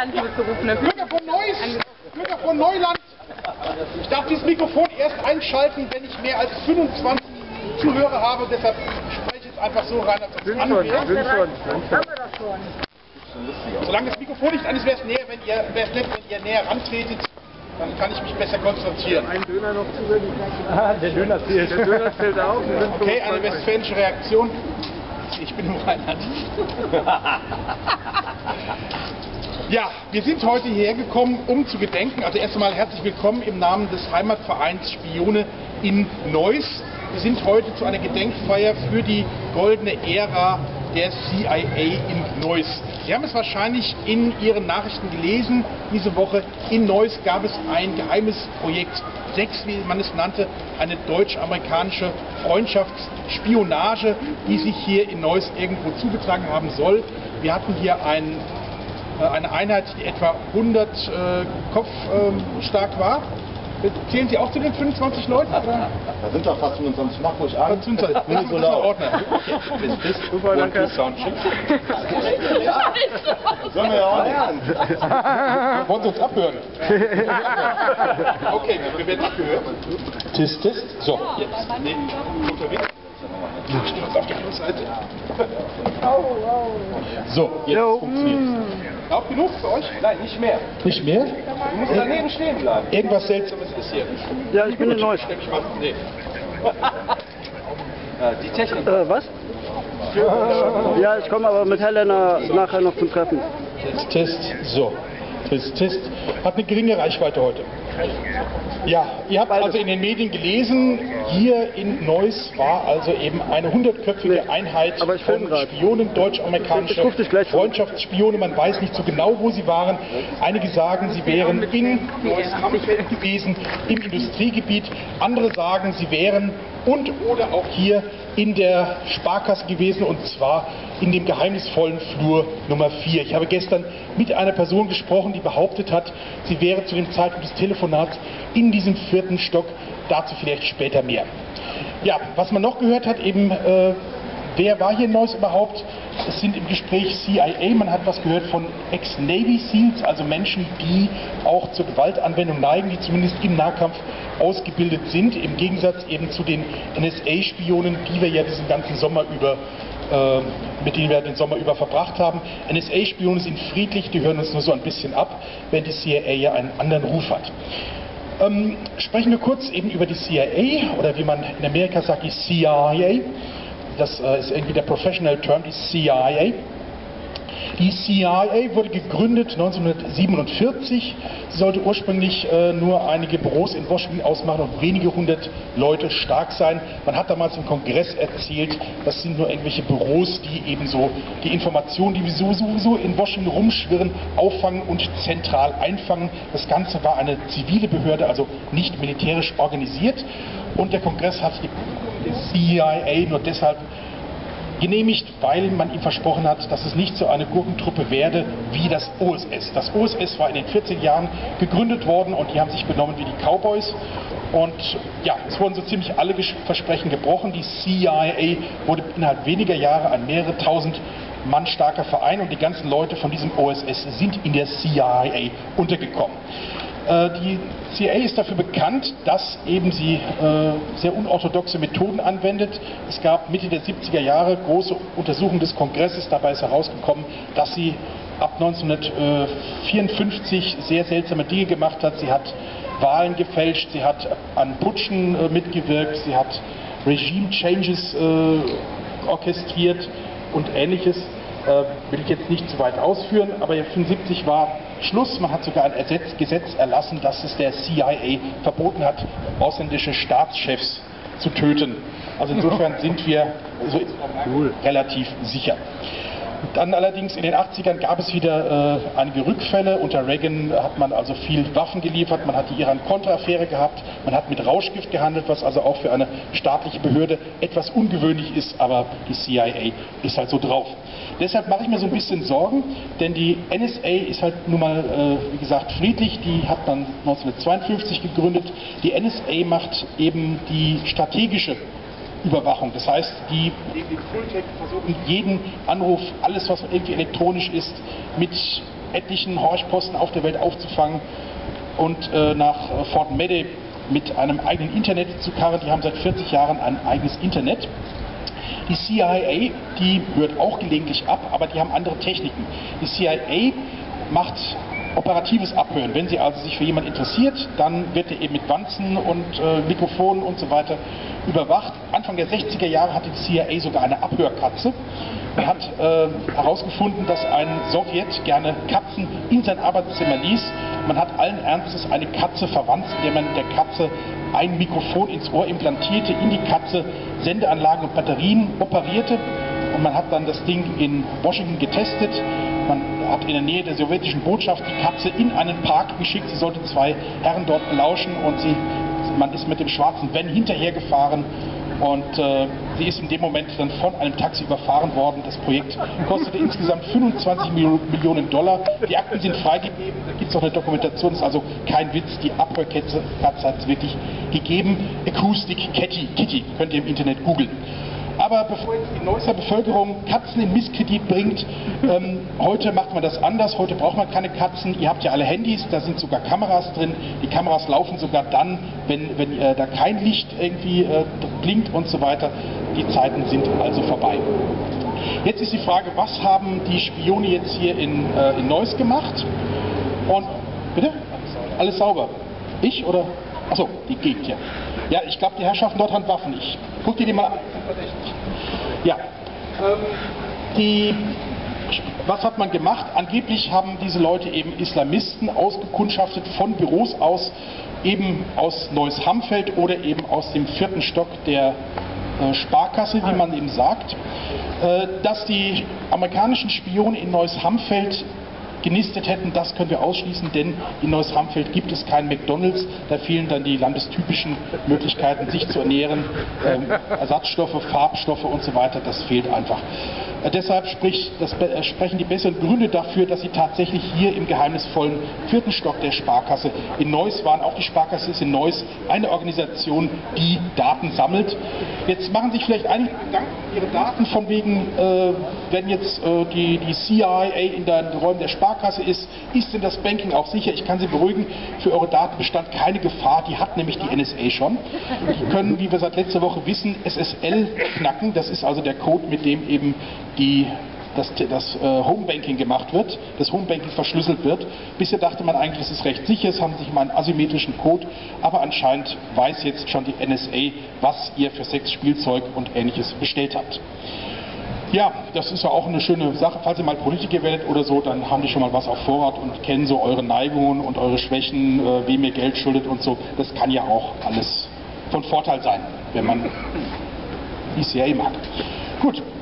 Neuland zurückgerufen. Bürger von Neuland, ich darf dieses Mikrofon erst einschalten, wenn ich mehr als 25 Zuhörer habe, deshalb spreche ich jetzt einfach so rein, als ob es an wäre. Solange das Mikrofon nicht an ist, wäre es nett, wenn ihr näher rantretet, dann kann ich mich besser konzentrieren. Ein Döner noch zusätzlich. Der Döner zählt. Der Döner zählt auch. Okay, eine westfälische Reaktion. Ich bin im Rheinland. Ja, wir sind heute hierher gekommen, um zu gedenken. Also erst einmal herzlich willkommen im Namen des Heimatvereins Spione in Neuss. Wir sind heute zu einer Gedenkfeier für die goldene Ära der CIA in Neuss. Sie haben es wahrscheinlich in Ihren Nachrichten gelesen. Diese Woche in Neuss gab es ein geheimes Projekt 6, wie man es nannte, eine deutsch-amerikanische Freundschaftsspionage, die sich hier in Neuss irgendwo zugetragen haben soll. Wir hatten hier eine Einheit, die etwa 100 Kopf stark war. Zählen Sie auch zu den 25 Leuten? Oder? Da sind doch fast 25, mach ruhig an. Das ist so laut. Super, danke. Sollen wir ja auch lernen. Wollen Sie uns abhören? Okay, wir werden abgehört. Test. So, jetzt. Nee, unterwegs. Auf der Seite. So, jetzt funktioniert es. Laut genug für euch? Nein, nicht mehr. Nicht mehr? Du musst daneben stehen bleiben. Irgendwas Seltsames ist hier. Ja, ich bin in Neuss. Nee. Die Technik. Was? Ja, ich komme aber mit Helena nachher noch zum Treffen. Test. So. Test. Hat eine geringe Reichweite heute. Ja, ihr habt also in den Medien gelesen, hier in Neuss war also eben eine 100-köpfige Einheit von Spionen, deutsch-amerikanische Freundschaftsspione. Man weiß nicht so genau, wo sie waren. Einige sagen, sie wären in Neuss-Hammerfeld gewesen, im Industriegebiet. Andere sagen, sie wären oder auch hier in der Sparkasse gewesen, und zwar in dem geheimnisvollen Flur Nummer 4. Ich habe gestern mit einer Person gesprochen, die behauptet hat, sie wäre zu dem Zeitpunkt des Telefonats in diesem 4. Stock, dazu vielleicht später mehr. Ja, was man noch gehört hat, eben, wer war hier in Neuss überhaupt? Es sind im Gespräch CIA, man hat was gehört von Ex-Navy Seals, also Menschen, die auch zur Gewaltanwendung neigen, die zumindest im Nahkampf ausgebildet sind, im Gegensatz eben zu den NSA-Spionen, die wir ja diesen ganzen Sommer über mit denen wir den Sommer über verbracht haben. NSA-Spione sind friedlich, die hören uns nur so ein bisschen ab, während die CIA ja einen anderen Ruf hat. Sprechen wir kurz eben über die CIA, oder wie man in Amerika sagt, die CIA. Das ist irgendwie der Professional Term, die CIA. Die CIA wurde gegründet 1947. Sie sollte ursprünglich nur einige Büros in Washington ausmachen und wenige hundert Leute stark sein. Man hat damals im Kongress erzählt, das sind nur irgendwelche Büros, die ebenso die Informationen, die sowieso in Washington rumschwirren, auffangen und zentral einfangen. Das Ganze war eine zivile Behörde, also nicht militärisch organisiert. Und der Kongress hat die CIA nur deshalb genehmigt, weil man ihm versprochen hat, dass es nicht so eine Gurkentruppe werde wie das OSS. Das OSS war in den 40er Jahren gegründet worden und die haben sich benommen wie die Cowboys. Und ja, es wurden so ziemlich alle Versprechen gebrochen. Die CIA wurde innerhalb weniger Jahre ein mehrere tausend Mann starker Verein und die ganzen Leute von diesem OSS sind in der CIA untergekommen. Die CIA ist dafür bekannt, dass eben sie sehr unorthodoxe Methoden anwendet. Es gab Mitte der 70er Jahre große Untersuchungen des Kongresses. Dabei ist herausgekommen, dass sie ab 1954 sehr seltsame Dinge gemacht hat. Sie hat Wahlen gefälscht, sie hat an Putschen mitgewirkt, sie hat Regime Changes orchestriert und Ähnliches. Will ich jetzt nicht zu weit ausführen, aber 1975 war Schluss. Man hat sogar ein Gesetz erlassen, dass es der CIA verboten hat, ausländische Staatschefs zu töten. Also insofern sind wir relativ sicher. Dann allerdings in den 80ern gab es wieder einige Rückfälle. Unter Reagan hat man also viel Waffen geliefert, man hat die Iran-Contra-Affäre gehabt, man hat mit Rauschgift gehandelt, was also auch für eine staatliche Behörde etwas ungewöhnlich ist, aber die CIA ist halt so drauf. Deshalb mache ich mir so ein bisschen Sorgen, denn die NSA ist halt nun mal, wie gesagt, friedlich, die hat man 1952 gegründet. Die NSA macht eben die strategische Überwachung. Das heißt, die versuchen jeden Anruf, alles was irgendwie elektronisch ist, mit etlichen Horchposten auf der Welt aufzufangen und nach Fort Meade mit einem eigenen Internet zu karren. Die haben seit 40 Jahren ein eigenes Internet. Die CIA, die hört auch gelegentlich ab, aber die haben andere Techniken. Die CIA macht operatives Abhören. Wenn sie also sich für jemanden interessiert, dann wird er eben mit Wanzen und Mikrofonen und so weiter überwacht. Anfang der 60er Jahre hatte die CIA sogar eine Abhörkatze. Er hat herausgefunden, dass ein Sowjet gerne Katzen in sein Arbeitszimmer ließ. Man hat allen Ernstes eine Katze verwandt, indem man der Katze ein Mikrofon ins Ohr implantierte, in die Katze Sendeanlagen und Batterien operierte. Und man hat dann das Ding in Washington getestet. Man hat in der Nähe der sowjetischen Botschaft die Katze in einen Park geschickt. Sie sollte zwei Herren dort belauschen und man ist mit dem schwarzen Van hinterhergefahren und sie ist in dem Moment dann von einem Taxi überfahren worden. Das Projekt kostete insgesamt 25 Millionen $. Die Akten sind freigegeben, da gibt es auch eine Dokumentation, das ist also kein Witz, die Abhörkatze hat es wirklich gegeben. Acoustic Kitty, könnt ihr im Internet googeln. Aber bevor jetzt die Neusser Bevölkerung Katzen in Misskredit bringt, heute macht man das anders, heute braucht man keine Katzen. Ihr habt ja alle Handys, da sind sogar Kameras drin. Die Kameras laufen sogar dann, wenn da kein Licht irgendwie blinkt und so weiter. Die Zeiten sind also vorbei. Jetzt ist die Frage, was haben die Spione jetzt hier in Neuss gemacht? Und, bitte? Alles sauber. Ich oder? Achso, die Gegend hier. Ja, ich glaube, die Herrschaften dort haben Waffen. Guck dir die mal an. Ja, was hat man gemacht? Angeblich haben diese Leute eben Islamisten ausgekundschaftet von Büros aus, eben aus Neuss-Hamfeld oder eben aus dem 4. Stock der Sparkasse, wie man eben sagt, dass die amerikanischen Spione in Neuss-Hamfeld genistet hätten, das können wir ausschließen, denn in Neuss-Hamfeld gibt es kein McDonalds, da fehlen dann die landestypischen Möglichkeiten, sich zu ernähren, Ersatzstoffe, Farbstoffe und so weiter, das fehlt einfach. Deshalb sprechen die besseren Gründe dafür, dass sie tatsächlich hier im geheimnisvollen 4. Stock der Sparkasse in Neuss waren. Auch die Sparkasse ist in Neuss eine Organisation, die Daten sammelt. Jetzt machen sich vielleicht einige Gedanken um ihre Daten, von wegen, wenn jetzt die CIA in den Räumen der Sparkasse ist denn das Banking auch sicher? Ich kann Sie beruhigen, für eure Daten bestand keine Gefahr, die hat nämlich die NSA schon. Die können, wie wir seit letzter Woche wissen, SSL knacken, das ist also der Code, mit dem eben das Homebanking gemacht wird, das Homebanking verschlüsselt wird. Bisher dachte man eigentlich, es ist recht sicher, es haben sich mal einen asymmetrischen Code, aber anscheinend weiß jetzt schon die NSA, was ihr für Sexspielzeug und Ähnliches bestellt habt. Ja, das ist ja auch eine schöne Sache. Falls ihr mal Politiker werdet oder so, dann haben die schon mal was auf Vorrat und kennen so eure Neigungen und eure Schwächen, wem ihr Geld schuldet und so. Das kann ja auch alles von Vorteil sein, wenn man die CIA mag. Gut.